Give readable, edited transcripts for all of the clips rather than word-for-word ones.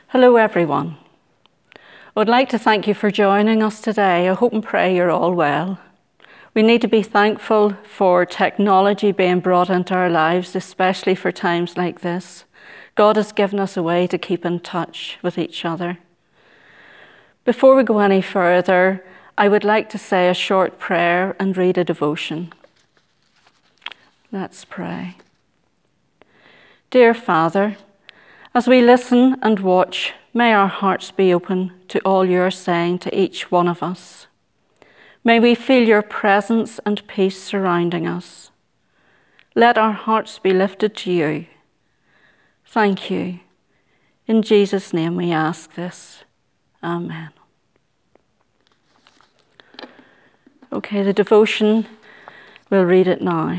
Hello everyone. I would like to thank you for joining us today. I hope and pray you're all well. We need to be thankful for technology being brought into our lives, especially for times like this. God has given us a way to keep in touch with each other. Before we go any further, I would like to say a short prayer and read a devotion. Let's pray. Dear Father, as we listen and watch, may our hearts be open to all you're saying to each one of us. May we feel your presence and peace surrounding us. Let our hearts be lifted to you. Thank you. In Jesus' name we ask this. Amen. Okay, the devotion, we'll read it now.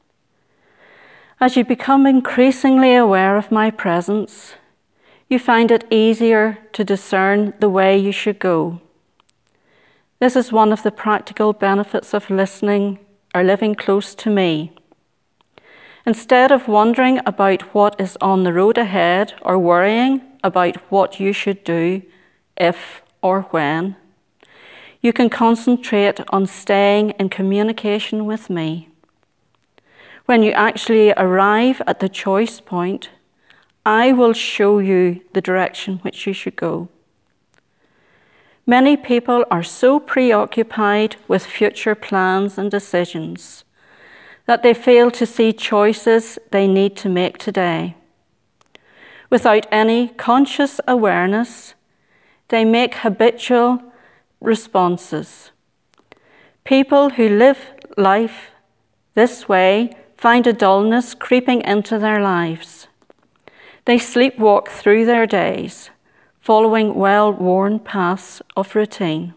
As you become increasingly aware of my presence, you find it easier to discern the way you should go. This is one of the practical benefits of listening or living close to me. Instead of wondering about what is on the road ahead or worrying about what you should do, if or when, you can concentrate on staying in communication with me. When you actually arrive at the choice point, I will show you the direction which you should go. Many people are so preoccupied with future plans and decisions that they fail to see choices they need to make today. Without any conscious awareness, they make habitual responses. People who live life this way find a dullness creeping into their lives. They sleepwalk through their days, following well-worn paths of routine.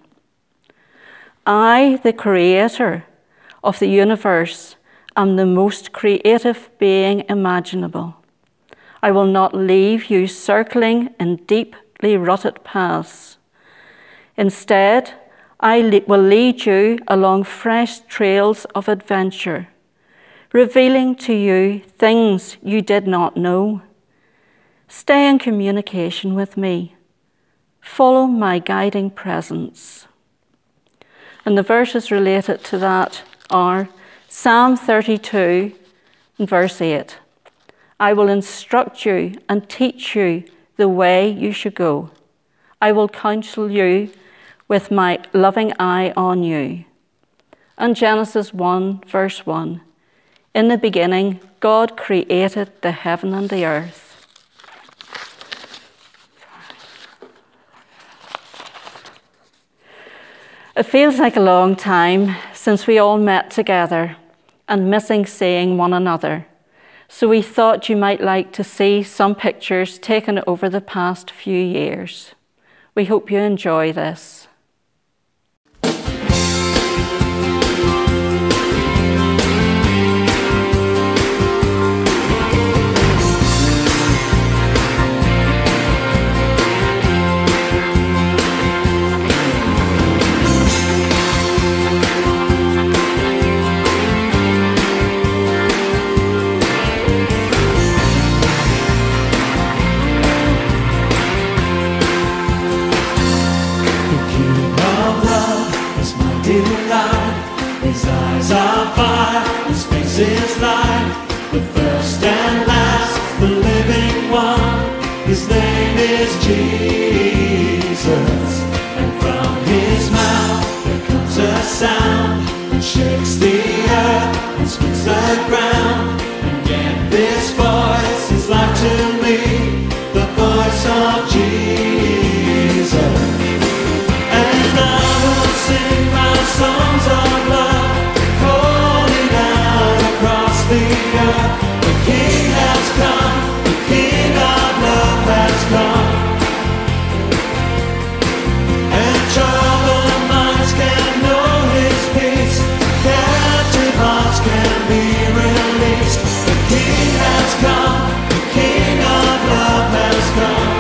I, the creator of the universe, am the most creative being imaginable. I will not leave you circling in deeply rutted paths. Instead, I will lead you along fresh trails of adventure, revealing to you things you did not know. Stay in communication with me. Follow my guiding presence. And the verses related to that are Psalm 32 and verse 8. I will instruct you and teach you the way you should go. I will counsel you with my loving eye on you. And Genesis 1 verse 1. In the beginning, God created the heaven and the earth. It feels like a long time since we all met together and missing seeing one another. So we thought you might like to see some pictures taken over the past few years. We hope you enjoy this. His eyes are fire, his face is light, the first and last, the living one. His name is Jesus, and from his mouth there comes a sound that shakes the earth and splits the ground. And yet this voice is like to me, the voice of Jesus. And I will sing my songs of love, calling out across the earth. The King has come, the King of love has come. And troubled minds can know his peace, captive hearts can be released. The King has come, the King of love has come.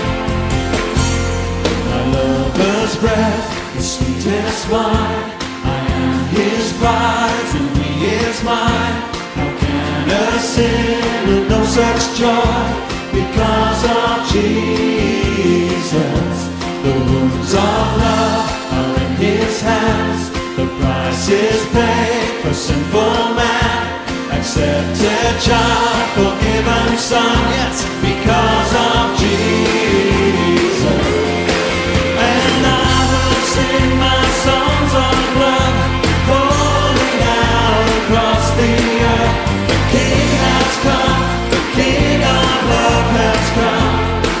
My lover's breath, the sweetest wine, I am his bride, and he is mine. How can a sinner know such joy because of Jesus? Jesus. The wounds of love are in his hands. The price is paid for sinful man. Accepted child, forgiven son, yes, because of Jesus. And I will sing my songs of love, calling out across the earth. The King has come, the King of love has come.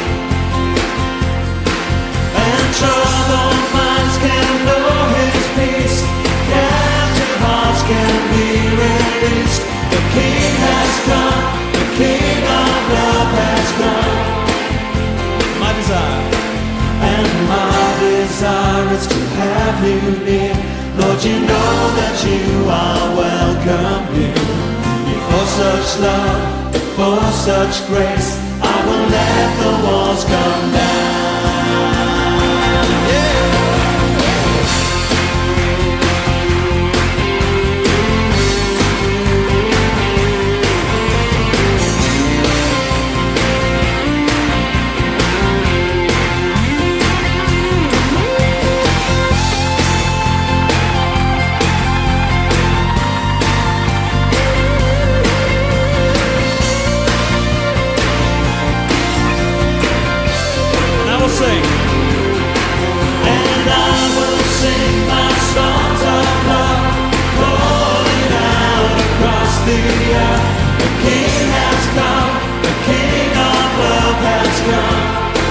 And troubled minds can know his peace, captive hearts can be released. The King has come, the King of love has come. My desire, and my desire is to have you near. Lord, you know that you are welcome here. Before such love, before such grace, I will let the walls come down. Yeah. Sing. And I will sing my songs of love, calling out across the earth. The King has come, the King of love has come.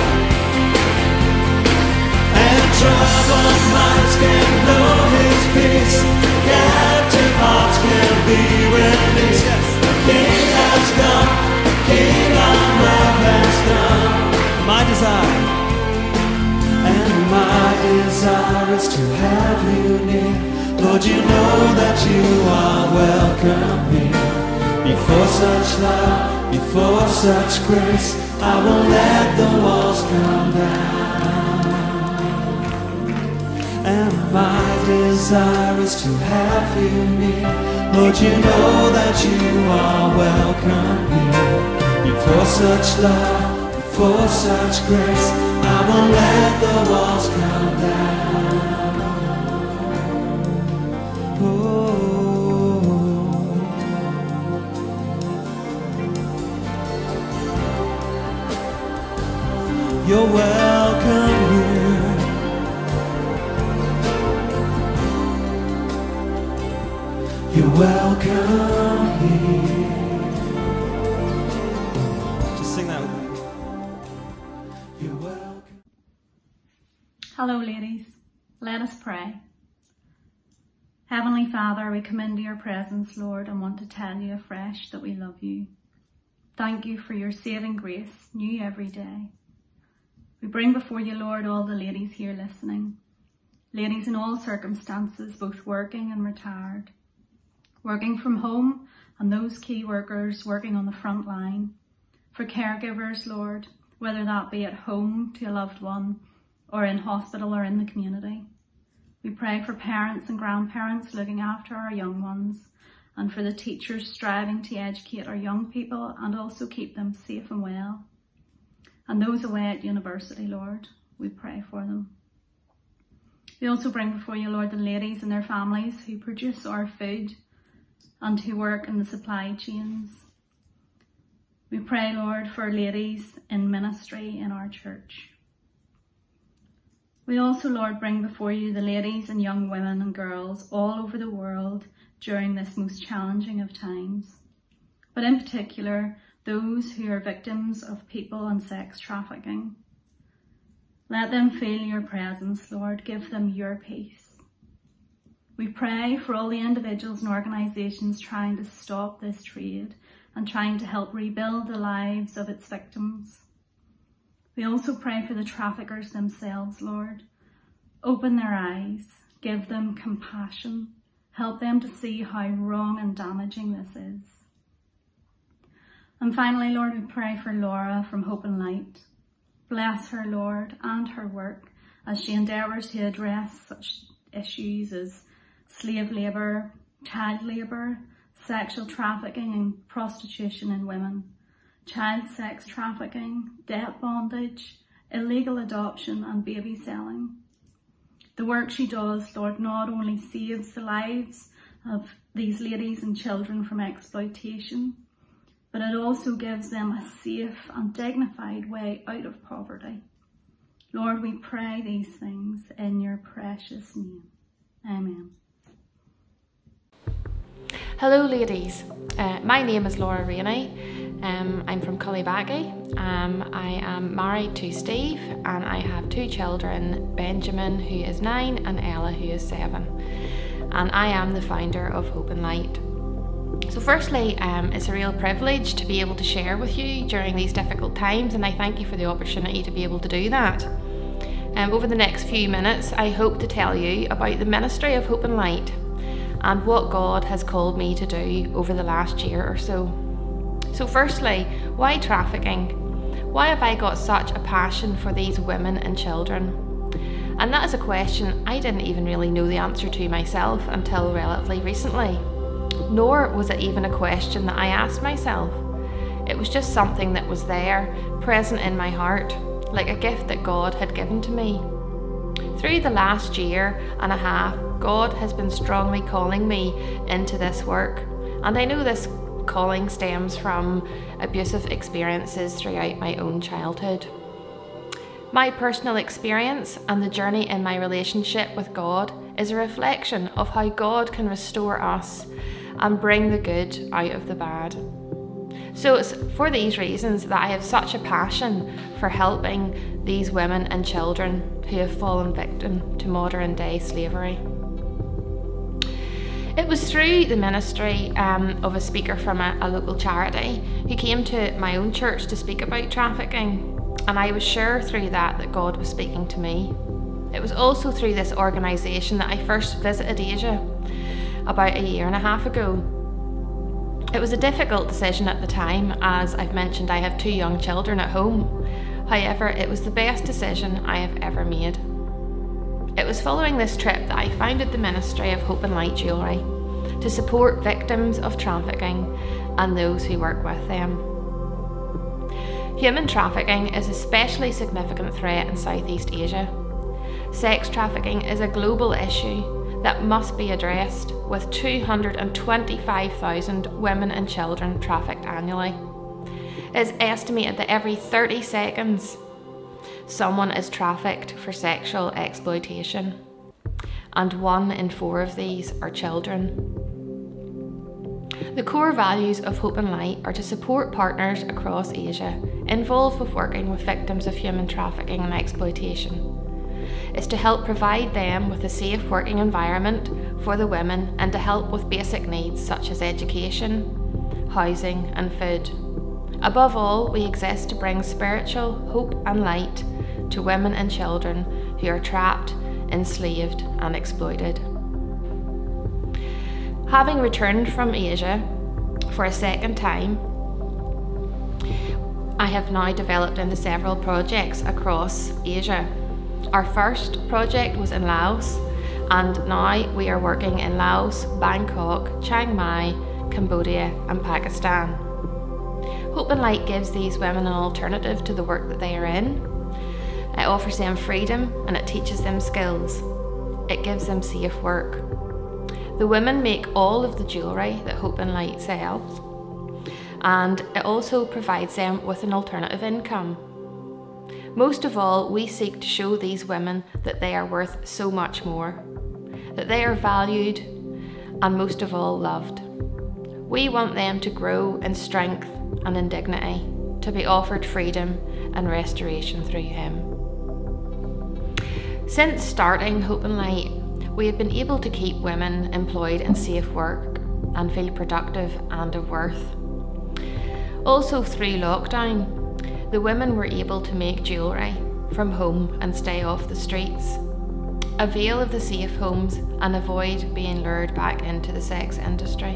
And troubled minds can know his peace, captive hearts can be released. Yes. The King has come, the King of love has come. My desire, and my desire is to have you near. Lord, you know that you are welcome here. Before such love, before such grace, I will let the walls come down. And my desire is to have you near. Lord, you know that you are welcome here. Before such love, before such grace, I will let the walls come down. Oh, you're welcome here. You're welcome here. Just sing that with me. You're welcome. Hello ladies, let us pray. Heavenly Father, we come into your presence, Lord, and want to tell you afresh that we love you. Thank you for your saving grace, new every day. We bring before you, Lord, all the ladies here listening. Ladies in all circumstances, both working and retired. Working from home and those key workers working on the front line. For caregivers, Lord, whether that be at home to a loved one or in hospital or in the community. We pray for parents and grandparents looking after our young ones, and for the teachers striving to educate our young people and also keep them safe and well. And those away at university, Lord, we pray for them. We also bring before you, Lord, the ladies and their families who produce our food and who work in the supply chains. We pray, Lord, for ladies in ministry in our church. We also, Lord, bring before you the ladies and young women and girls all over the world during this most challenging of times, but in particular, those who are victims of people and sex trafficking. Let them feel your presence, Lord. Give them your peace. We pray for all the individuals and organisations trying to stop this trade and trying to help rebuild the lives of its victims. We also pray for the traffickers themselves, Lord. Open their eyes, give them compassion, help them to see how wrong and damaging this is. And finally, Lord, we pray for Laura from Hope and Light. Bless her, Lord, and her work as she endeavours to address such issues as slave labour, child labour, sexual trafficking and prostitution in women, child sex trafficking, debt bondage, illegal adoption and baby selling. The work she does, Lord, not only saves the lives of these ladies and children from exploitation, but it also gives them a safe and dignified way out of poverty. Lord, we pray these things in your precious name. Amen. Hello ladies, my name is Laura Rainey. I'm from Islandmagee. I am married to Steve and I have 2 children, Benjamin who is 9 and Ella who is 7. And I am the founder of Hope and Light. So firstly, it's a real privilege to be able to share with you during these difficult times, and I thank you for the opportunity to be able to do that. Over the next few minutes, I hope to tell you about the ministry of Hope and Light and what God has called me to do over the last year or so. So firstly, why trafficking? Why have I got such a passion for these women and children? And that is a question I didn't even really know the answer to myself until relatively recently. Nor was it even a question that I asked myself. It was just something that was there, present in my heart, like a gift that God had given to me. Through the last year and a half, God has been strongly calling me into this work, and I know this calling stems from abusive experiences throughout my own childhood. My personal experience and the journey in my relationship with God is a reflection of how God can restore us and bring the good out of the bad. So it's for these reasons that I have such a passion for helping these women and children who have fallen victim to modern day slavery. It was through the ministry of a speaker from a local charity who came to my own church to speak about trafficking, and I was sure through that God was speaking to me. It was also through this organisation that I first visited Asia about a year and a half ago. It was a difficult decision at the time, as I've mentioned I have 2 young children at home. However, it was the best decision I have ever made. It was following this trip that I founded the ministry of Hope and Light Jewellery to support victims of trafficking and those who work with them. Human trafficking is an especially significant threat in Southeast Asia. Sex trafficking is a global issue that must be addressed, with 225,000 women and children trafficked annually. It is estimated that every 30 seconds someone is trafficked for sexual exploitation, and 1 in 4 of these are children. The core values of Hope and Light are to support partners across Asia involved with working with victims of human trafficking and exploitation. It's to help provide them with a safe working environment for the women and to help with basic needs such as education, housing and food. Above all, we exist to bring spiritual hope and light to women and children who are trapped, enslaved and exploited. Having returned from Asia for a second time, I have now developed into several projects across Asia. Our first project was in Laos, and now we are working in Laos, Bangkok, Chiang Mai, Cambodia and Pakistan. Hope and Light gives these women an alternative to the work that they are in. It offers them freedom and it teaches them skills. It gives them safe work. The women make all of the jewellery that Hope and Light sells, and it also provides them with an alternative income. Most of all, we seek to show these women that they are worth so much more, that they are valued and most of all loved. We want them to grow in strength and in dignity, to be offered freedom and restoration through Him. Since starting Hope and Light, we have been able to keep women employed in safe work and feel productive and of worth. Also through lockdown, the women were able to make jewellery from home and stay off the streets, avail of the safe homes and avoid being lured back into the sex industry.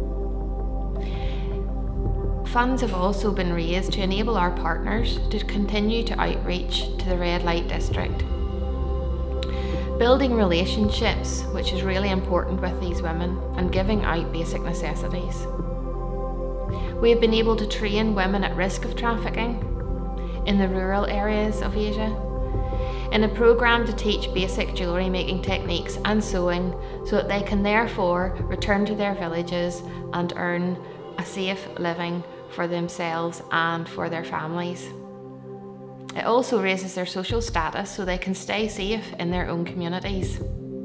Funds have also been raised to enable our partners to continue to outreach to the red light district. Building relationships, which is really important with these women, and giving out basic necessities. We have been able to train women at risk of trafficking in the rural areas of Asia, in a programme to teach basic jewellery making techniques and sewing so that they can therefore return to their villages and earn a safe living for themselves and for their families. It also raises their social status so they can stay safe in their own communities.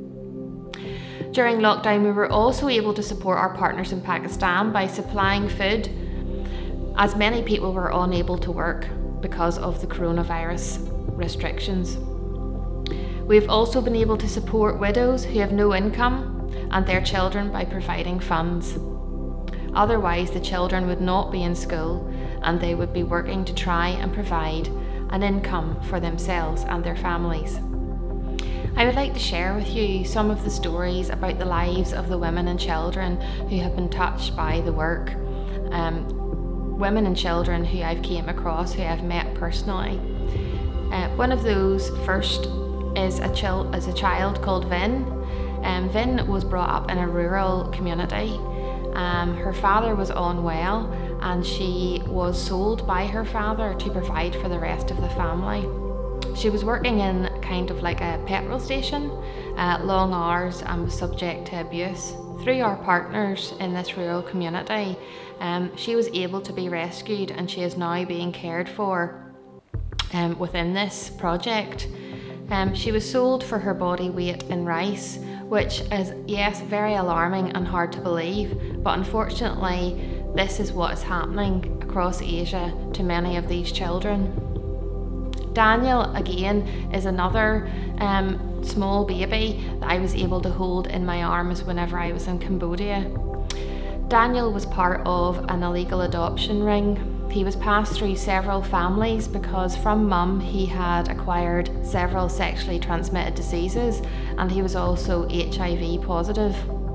During lockdown, we were also able to support our partners in Pakistan by supplying food, as many people were unable to work because of the coronavirus restrictions. We've also been able to support widows who have no income and their children by providing funds. Otherwise, the children would not be in school and they would be working to try and provide an income for themselves and their families. I would like to share with you some of the stories about the lives of the women and children who have been touched by the work. Women and children who I've came across, who I've met personally. One of those first is a child called Vin. Vin was brought up in a rural community. Her father was unwell and she was sold by her father to provide for the rest of the family. She was working in kind of like a petrol station, long hours, and was subject to abuse. Through our partners in this rural community, she was able to be rescued and she is now being cared for within this project. She was sold for her body weight in rice, which is, yes, very alarming and hard to believe, but unfortunately this is what is happening across Asia to many of these children. Daniel, again, is another small baby that I was able to hold in my arms whenever I was in Cambodia. Daniel was part of an illegal adoption ring. He was passed through several families because from mum he had acquired several sexually transmitted diseases and he was also HIV positive.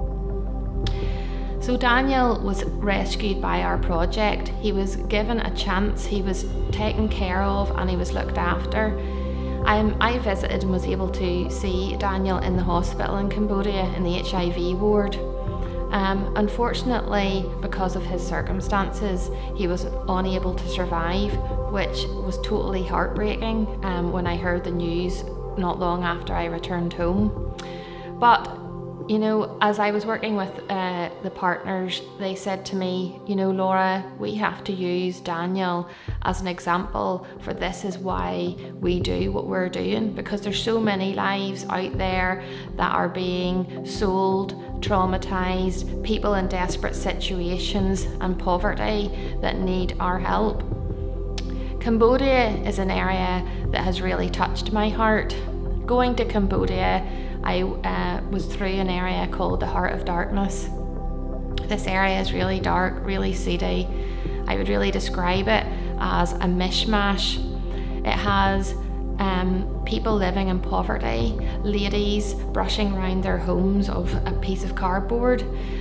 So Daniel was rescued by our project. He was given a chance, he was taken care of and he was looked after. I visited and was able to see Daniel in the hospital in Cambodia in the HIV ward. Unfortunately, because of his circumstances, he was unable to survive, which was totally heartbreaking when I heard the news not long after I returned home. But you know, as I was working with the partners, they said to me, you know, Laura, we have to use Daniel as an example for this is why we do what we're doing, because there's so many lives out there that are being sold, traumatized, people in desperate situations and poverty that need our help. Cambodia is an area that has really touched my heart. Going to Cambodia, I was through an area called the Heart of Darkness. This area is really dark, really seedy. I would really describe it as a mishmash. It has people living in poverty, ladies brushing around their homes of a piece of cardboard,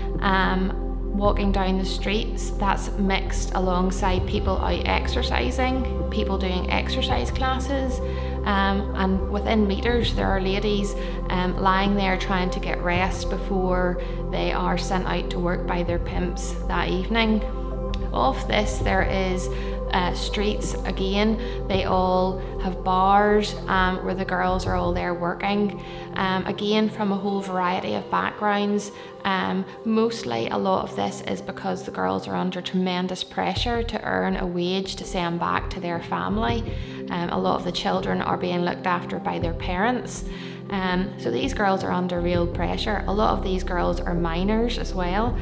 walking down the streets that's mixed alongside people out exercising, people doing exercise classes, and within meters there are ladies lying there trying to get rest before they are sent out to work by their pimps that evening. Off this there is streets again. They all have bars where the girls are all there working, again from a whole variety of backgrounds. Mostly a lot of this is because the girls are under tremendous pressure to earn a wage to send back to their family. A lot of the children are being looked after by their parents. So these girls are under real pressure. A lot of these girls are minors as well.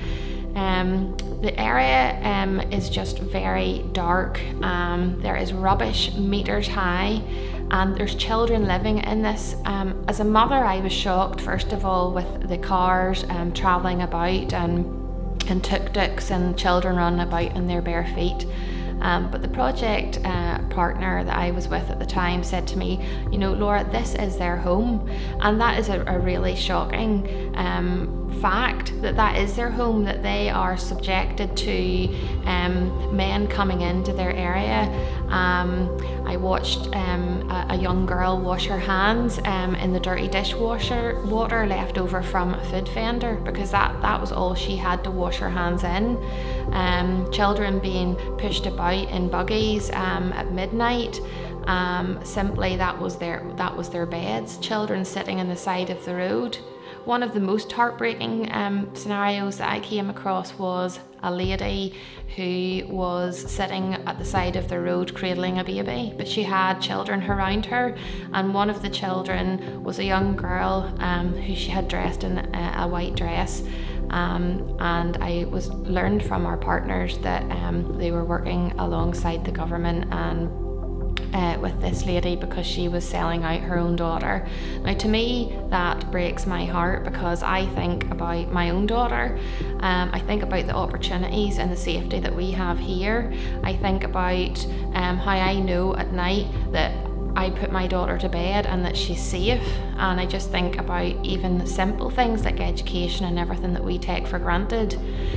The area is just very dark. There is rubbish meters high and there's children living in this. As a mother, I was shocked first of all with the cars travelling about and tuk-tuks and children running about in their bare feet. But the project partner that I was with at the time said to me, you know, Laura, this is their home. And that is a really shocking fact, that is their home, that they are subjected to men coming into their area I watched a young girl wash her hands in the dirty dishwasher water left over from a food vendor, because that was all she had to wash her hands in. Children being pushed about in buggies at midnight. Simply that was their beds. Children sitting on the side of the road. One of the most heartbreaking scenarios that I came across was a lady who was sitting at the side of the road cradling a baby, but she had children around her, and one of the children was a young girl who she had dressed in a white dress. And I learned from our partners that they were working alongside the government and with this lady because she was selling out her own daughter. Now, to me, that breaks my heart, because I think about my own daughter. I think about the opportunities and the safety that we have here. I think about how I know at night that I put my daughter to bed and that she's safe, and I just think about even simple things like education and everything that we take for granted.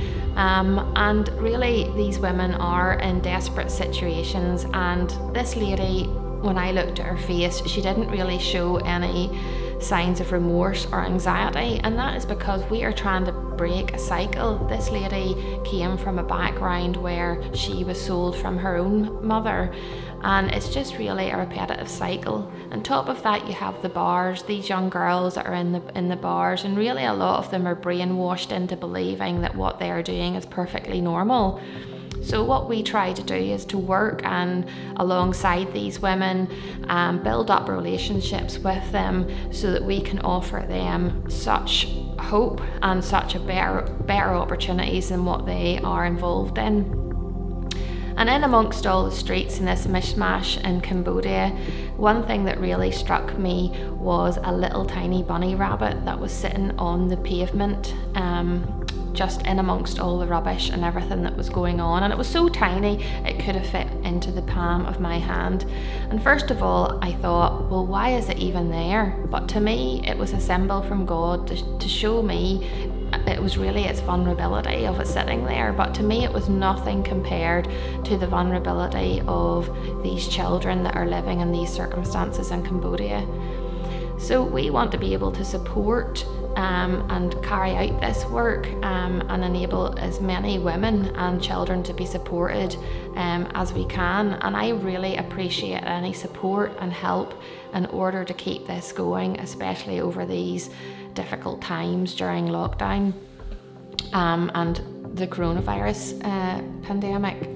And really, these women are in desperate situations, and this lady, when I looked at her face, she didn't really show any signs of remorse or anxiety, and that is because we are trying to break a cycle. This lady came from a background where she was sold from her own mother, and it's just really a repetitive cycle. On top of that, you have the bars, these young girls that are in the bars, and really a lot of them are brainwashed into believing that what they are doing is perfectly normal. So what we try to do is to work and alongside these women, build up relationships with them so that we can offer them such hope and such a better opportunities than what they are involved in. And in amongst all the streets in this mishmash in Cambodia, one thing that really struck me was a little tiny bunny rabbit that was sitting on the pavement, just in amongst all the rubbish and everything that was going on. And it was so tiny, it could have fit into the palm of my hand. And first of all, I thought, well, why is it even there? But to me, it was a symbol from God to show me it was really its vulnerability of it sitting there. But to me, it was nothing compared to the vulnerability of these children that are living in these circumstances in Cambodia. So we want to be able to support and carry out this work and enable as many women and children to be supported as we can. And I really appreciate any support and help in order to keep this going, especially over these difficult times during lockdown and the coronavirus pandemic.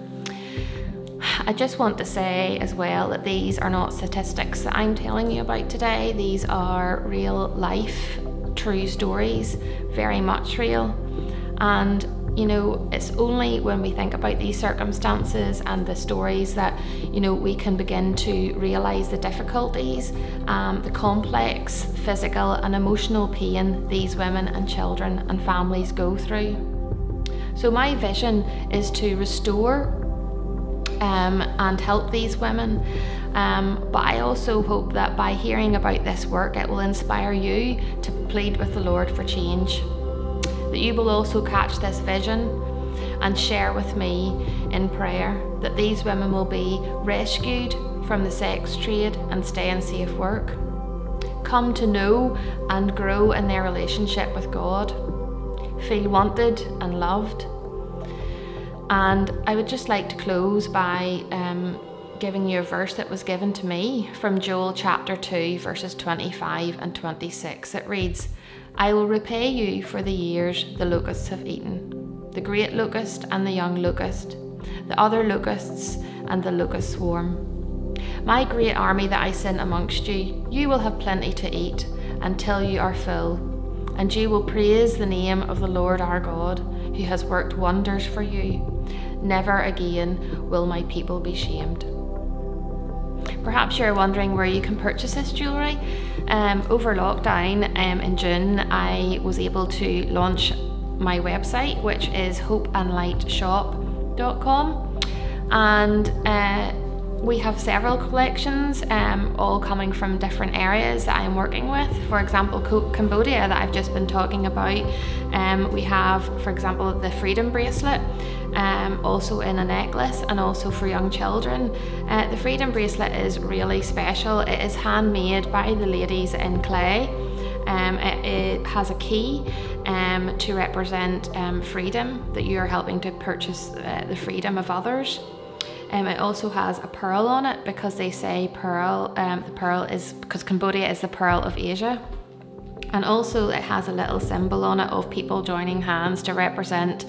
I just want to say as well that these are not statistics that I'm telling you about today. These are real life, true stories, very much real. And you know, it's only when we think about these circumstances and the stories that, you know, we can begin to realise the difficulties, the complex physical and emotional pain these women and children and families go through. So my vision is to restore and help these women, but I also hope that by hearing about this work, it will inspire you to plead with the Lord for change. That you will also catch this vision and share with me in prayer that these women will be rescued from the sex trade and stay in safe work, come to know and grow in their relationship with God, feel wanted and loved. And I would just like to close by giving you a verse that was given to me from Joel chapter 2 verses 25 and 26. It reads, "I will repay you for the years the locusts have eaten, the great locust and the young locust, the other locusts and the locust swarm. My great army that I sent amongst you, you will have plenty to eat until you are full, and you will praise the name of the Lord our God, who has worked wonders for you. Never again will my people be shamed." Perhaps you're wondering where you can purchase this jewellery. Over lockdown in June, I was able to launch my website, which is hopeandlightshop.com, and We have several collections, all coming from different areas that I'm working with. For example, Cambodia that I've just been talking about. We have, for example, the freedom bracelet, also in a necklace, and also for young children. The freedom bracelet is really special. It is handmade by the ladies in clay. It has a key to represent freedom, that you are helping to purchase the freedom of others. It also has a pearl on it, because they say pearl, the pearl is, because Cambodia is the pearl of Asia. And also it has a little symbol on it of people joining hands to represent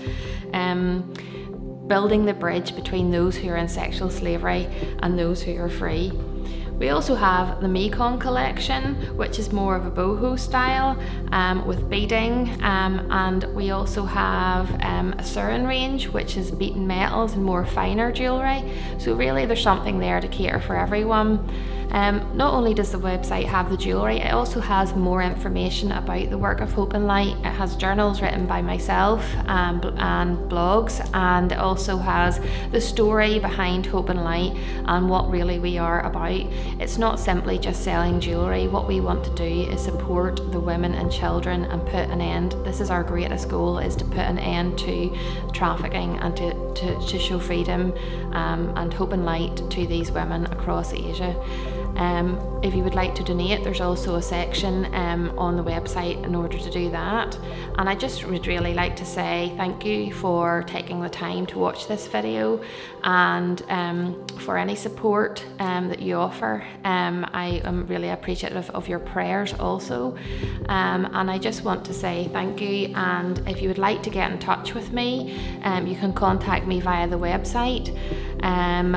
building the bridge between those who are in sexual slavery and those who are free. We also have the Mekong collection, which is more of a boho style with beading, and we also have a Surin range, which is beaten metals and more finer jewellery. So really there's something there to cater for everyone. Not only does the website have the jewellery, it also has more information about the work of Hope and Light. It has journals written by myself and blogs, and it also has the story behind Hope and Light and what really we are about. It's not simply just selling jewellery. What we want to do is support the women and children and put an end. This is our greatest goal, is to put an end to trafficking and to show freedom and hope and light to these women across Asia. If you would like to donate, there's also a section on the website in order to do that. And I just would really like to say thank you for taking the time to watch this video, and for any support that you offer. I am really appreciative of your prayers also. And I just want to say thank you, and if you would like to get in touch with me, you can contact me via the website. And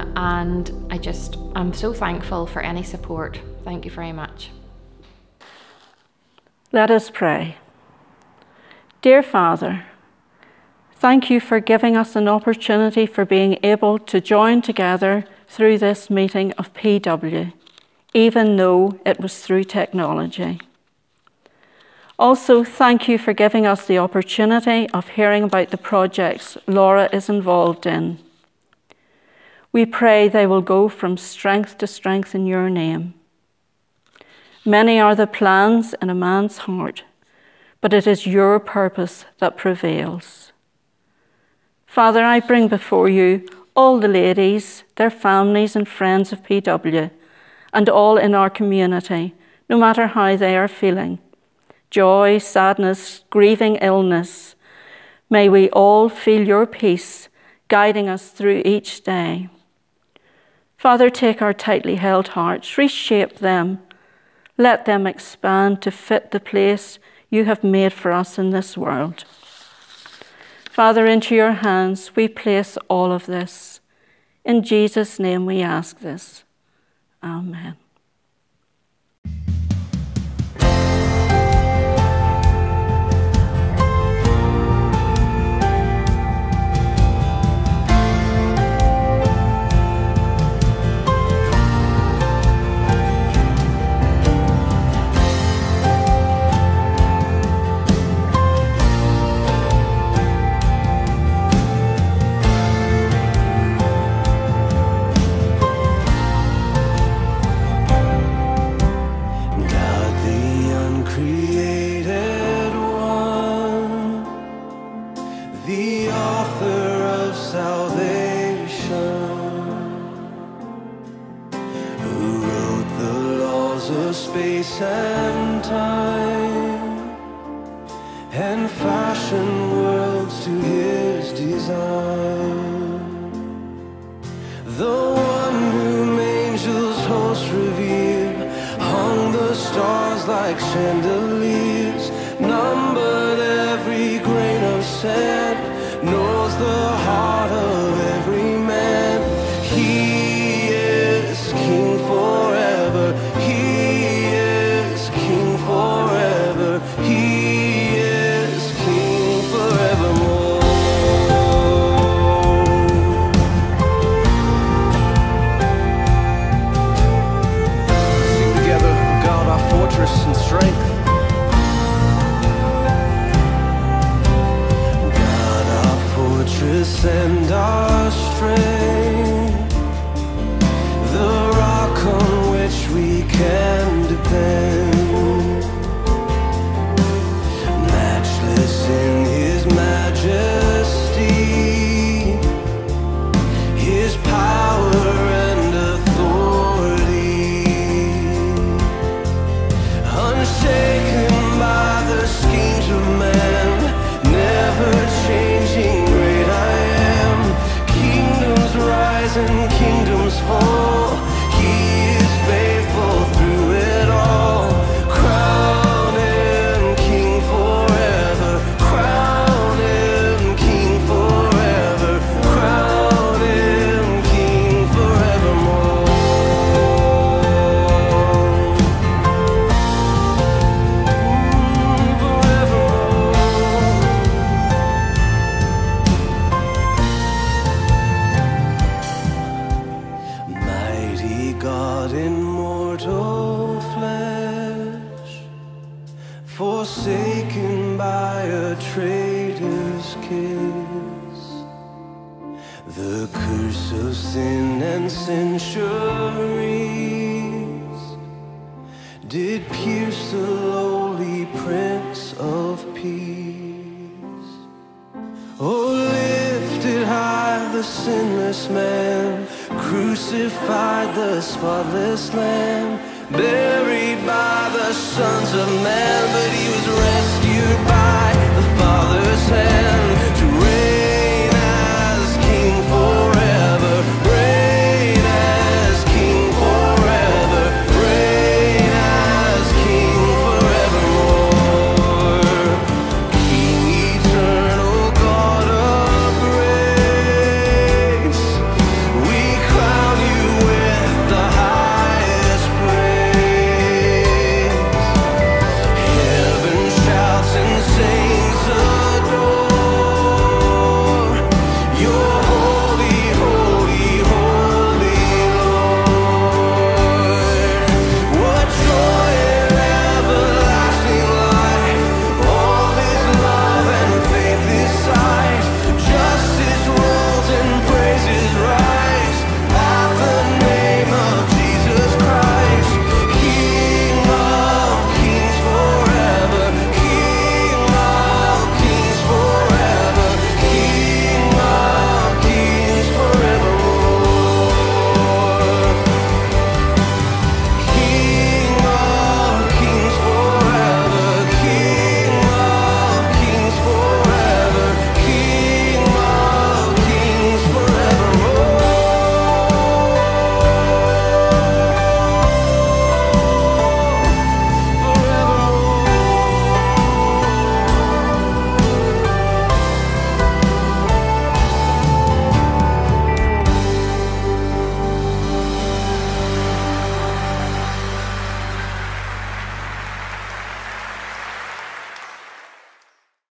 I'm so thankful for any support. Thank you very much. Let us pray. Dear Father, thank you for giving us an opportunity for being able to join together through this meeting of PW, even though it was through technology. Also, thank you for giving us the opportunity of hearing about the projects Laura is involved in. We pray they will go from strength to strength in your name. Many are the plans in a man's heart, but it is your purpose that prevails. Father, I bring before you all the ladies, their families and friends of PW, and all in our community, no matter how they are feeling. Joy, sadness, grieving, illness. May we all feel your peace guiding us through each day. Father, take our tightly held hearts, reshape them. Let them expand to fit the place you have made for us in this world. Father, into your hands we place all of this. In Jesus' name we ask this. Amen. Space and time, and fashion worlds to his design. The one whom angels host revere hung the stars like chandeliers, numbered every grain of sand, knows the heart of every man. He is king forever. Forever, he is king forevermore. Sing together, God, our fortress and strength. God, our fortress and our strength. mortal flesh, forsaken by a traitor's kiss. The curse of sin and centuries did pierce the lowly Prince of Peace. Oh, lifted high the sinless man, crucified the spotless Lamb, buried by the sons of man, but he was rescued by the Father's hand.